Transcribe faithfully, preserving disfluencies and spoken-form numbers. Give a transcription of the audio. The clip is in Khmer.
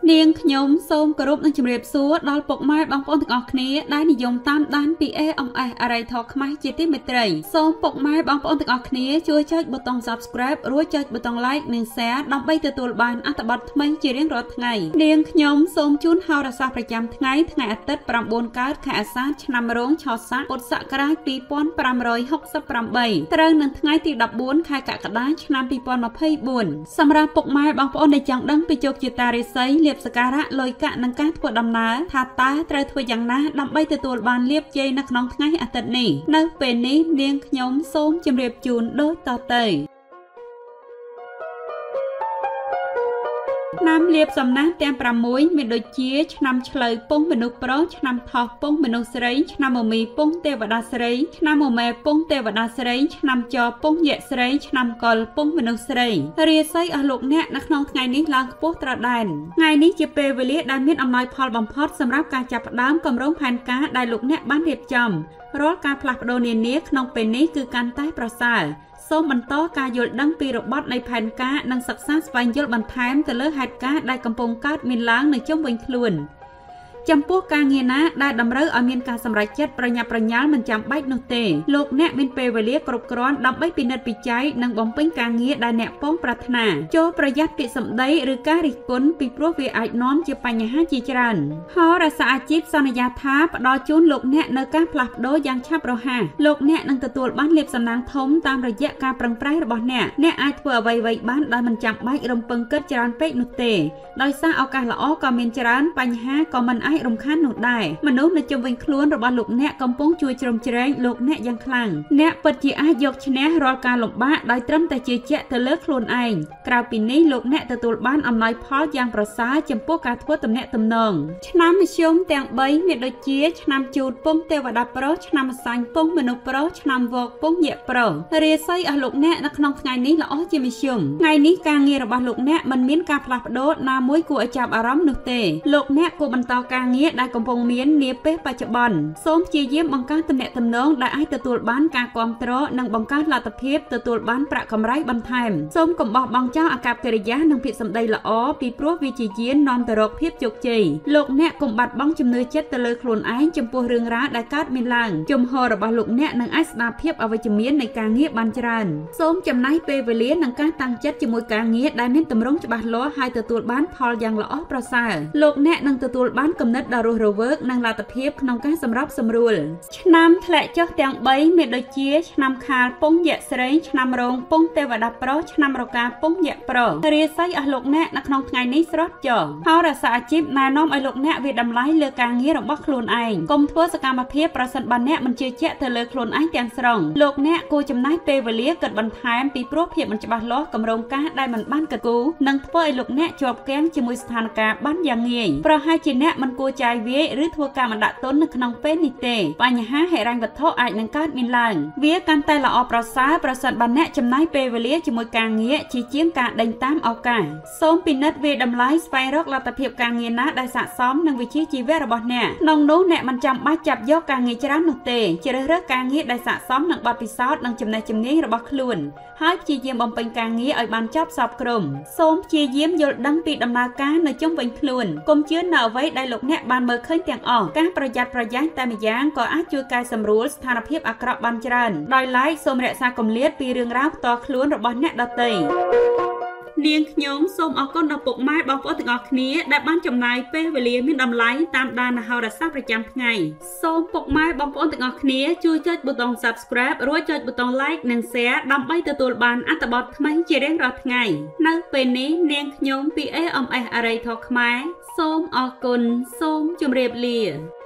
នាងខ្ញុំសូមគោរពនឹងជម្រាបសួរដល់ពុកម៉ែបងប្អូនទាំងអស់គ្នាដែលនិយមតាមដានពី เอ เอ็ม เอส អរិយធម៌ខ្មែរជាទីមេត្រីសូមពុកម៉ែបងប្អូនទាំងអស់គ្នាជួយចុចប៊ូតុង Subscribe រួចចុចប៊ូតុង Like និង Share ដើម្បីទទួលបានអត្ថបទថ្មីជារៀងរាល់ថ្ងៃនាងខ្ញុំសូមជូនហោរាសាស្ត្រប្រចាំថ្ងៃថ្ងៃអាទិត្យប្រាំបួនកើតខែអាសាឍឆ្នាំរោងឆោស័កពុទ្ធសករាជពីរពាន់ប្រាំរយហុកសិបប្រាំបីត្រូវនឹងថ្ងៃទីដប់បួនខែកក្កដាឆ្នាំពីរពាន់ម្ភៃបួនសម្រាប់ពុកម៉ែបងប្អូនដែលចង់ដឹងពីជោគជតារាសីលាភសក្ការៈលុយកាក់និងការធ្វើដំណើរថាតើត្រូវធ្វើយ៉ាងណាដើម្បីទទួលបានលាភជ័យនៅក្នុងថ្ងៃអាទិត្យនេះនៅពេលនេះនាងខ្ញុំសូមជម្រាបជូនដូចតទៅឆ្នាំលាភសំណាងទាំងប្រាំមួយមានដូចជាឆ្នាំឆ្លូវពងមនុស្សប្រុសឆ្នាំថោះពងមនុស្សស្រីឆ្នាំមមីពងទេវតាស្រីឆ្នាំមមែពងទេវតាស្រីឆ្នាំចពងយក្សស្រីឆ្នាំកុលពងមនុស្សស្រីរាសីអស់លោកអ្នកនៅក្នុងថ្ងៃនេះឡើងខ្ពស់ត្រដែនថ្ងៃនេះជាពេលវេលាដែលមានអំណោយផលបំផុតសម្រាប់ការចាប់ផ្ដើមគម្រោងផែនការដែលលោកអ្នកបានរៀបចំរាល់ការផ្លាស់ប្ដូរនានាក្នុងពេលនេះគឺកាន់តែប្រសើរសូមបន្តការយល់ដឹងពីរបត់នៃផែនការនិងសិក្សាស្វែងយល់បន្ថែមទៅលើហេតុការណ៍ដែលកំពុងកើតមានឡើងនៅជុំវិញខ្លួនចំពោះការងារណាដែលតម្រូវឲ្យមានការសម្រេចចិត្តប្រញាប់ប្រញាល់មិនចាំបាច់នោះទេលោកអ្នកមានពេលវេលាគ្រប់គ្រាន់ដើម្បីពិនិត្យពិច័យនិងបំពេញការងារដែលអ្នកពងប្រាថ្នាចូលប្រយ័ត្នពាក្យសម្ដីឬការរិះគន់ពីព្រោះវាអាចនាំជាបញ្ហាជាច្រើនហោរាសាស្ត្រអាជីពសន្យាថាផ្ដល់ជូនលោកអ្នកនៅការផ្លាស់ប្ដូរយ៉ាងឆាប់រហ័សលោកអ្នកនឹងទទួលបានលាភសំណាងធំតាមរយៈការប្រឹងប្រែងរបស់អ្នកអ្នកអាចធ្វើអ្វីៗបានដោយមិនចាំបាច់រំពឹងគិតច្រើនពេកនោះទេដោយសារឱកាសល្អក៏មានច្រើនបញ្ហាក៏មិនអាចរំខាននោះដែរមនុស្សនៅជុំវិញខ្លួនរបស់លោកអ្នកកំពុងជួយជ្រោមជ្រែងលោកអ្នកយ៉ាងខ្លាំងអ្នកពិតជាអាចយកឈ្នះរាល់ការលំបាកដោយត្រឹមតែជឿជាក់ទៅលើខ្លួនឯងក្រៅពីនេះលោកអ្នកទទួលបានអំណោយផលយ៉ាងប្រសើរចំពោះការធ្វើទំនាក់ទំនងឆ្នាំមធ្យមទាំងបីមានដូចជាឆ្នាំជូតពងទេវតាប្រុសឆ្នាំម្សាញ់ពងមនុស្សប្រុសឆ្នាំវកពងយក្សប្រុសរាសីអស់លោកអ្នកនៅក្នុងថ្ងៃនេះល្អជាមធ្យមថ្ងៃនេះការងាររបស់លោកអ្នកមិនមានការផ្លាស់ប្ដូរណាមួយគួរឲ្យចាប់អារម្មណ៍នោះទេលោកអ្នកគួរបន្តការងារដែលកំពុងមាននាពេលបច្ចុប្បន្នសូមព្យាយាមបង្កើនទំនាក់ទំនងដែលអាចទទួលបានការគាំទ្រនិងបង្កើនលទ្ធភាពទទួលបានប្រាក់កម្រៃបន្ថែមសូមកុំបោះបង់ចោលអាកប្បកិរិយានិងភាពសម្ដីល្អពីព្រោះវាជាយាននាំទៅរកភាពជោគជ័យលោកអ្នកកុំបាត់បង់ជំនឿចិត្តទៅលើខ្លួនឯងចំពោះរឿងរ៉ាវដែលកើតមានឡើងជំហររបស់លោកអ្នកនឹងអាចស្ដារភាពអវិជ្ជមាននៃការងារបានច្រើនសូមចំណាយពេលវេលានិងការតាំងចិត្តជាមួយការងារដែលមានទម្រង់ច្បាស់លាស់ហើយទទួលបានផលយ៉ាងល្អប្រសើរលោកអ្នកនឹងទទួលបានគំនិតដ៏រស់រវើកនិងលទ្ធភាពក្នុងការសម្របសម្រួលឆ្នាំធ្លាក់ចុះទាំងបីមានដូចជាឆ្នាំខាលពងយក្សស្រីឆ្នាំរោងពងទេវតាប្រុសឆ្នាំរកាពងយក្សប្រុសរាសីអស់លោកអ្នកនៅក្នុងថ្ងៃនេះស្រស់ចុះហោរាសាស្ត្រអាជីពណែនាំឲ្យលោកអ្នកវាតម្លៃលើការងាររបស់ខ្លួនឯងកុំធ្វើសកម្មភាពប្រសិនបើអ្នកមិនជឿជាក់ទៅលើខ្លួនឯងទាំងស្រុងលោកអ្នកគួរចំណាយពេលវេលាគិតបន្ថែមពីព្រោះភាពមិនច្បាស់លាស់គម្រោងការដែលមិនបានគិតគូរនឹងធ្វើឲ្យលោកអ្នកជាប់គាំងជាមួយស្ថានភាពបានយ៉ាងងាយប្រហែលជាអ្នកមិនគួរចាយវាយឬធ្វើការមិនដាក់ទុននៅក្នុងពេលនេះទេបញ្ហាហិរញ្ញវត្ថុអាចនឹងកើតមានឡើងវាកាន់តែល្អប្រសើរប្រសិនបើអ្នកចំណាយពេលវេលាជាមួយការងារជាជាងការដេញតាមឱកាសសូមពិនិត្យវាតម្លៃស្វែងរកលទ្ធភាពការងារណាដែលស័ក្តិសមនឹងវិជ្ជាជីវៈរបស់អ្នកក្នុងនោះអ្នកមិនចាំបាច់ចាប់យកការងារច្រើននោះទេជ្រើសរើសការងារដែលស័ក្តិសមនឹងបទពិសោធន៍និងចំណេះជំនាញរបស់ខ្លួនហើយព្យាយាមបំពេញការងារឲ្យបានចប់សពក្រុមសូមព្យាយាមយល់ដឹងពីដំណើរការនៅជុំវិញខ្លួនកុំជឿនៅអ្វីដែលលោកអ្នកបានមើលឃើញទាំងអស់ការប្រយ័ត្នប្រយែងតែម្យ៉ាងក៏អាចជួយកែសម្រួលស្ថានភាពអាក្រក់បានច្រើនដោយឡែកសូមរក្សាគម្លាតពីរឿងរ៉ាវផ្ទាល់ខ្លួនរបស់អ្នកដទៃនាងខ្ញុំសូមអរគុណដល់ពុកម៉ែបងប្អូនទាំងអស់គ្នាដែលបានចំណាយពេលវេលាមានតម្លៃតាមដានហោរាសាស្ត្រប្រចាំថ្ងៃសូមពុកម៉ែបងប្អូនទាំងអស់គ្នាជួយចុចប៊ូតុង Subscribe រួចចុចប៊ូតុង Like និង Share ដើម្បីទទួលបានអត្ថបទថ្មីជារៀងរាល់ថ្ងៃនៅពេលនេះនាងខ្ញុំពី เอ เอ็ม เอส អរិយធម៌ខ្មែរសូមអរគុណសូមជម្រាបលា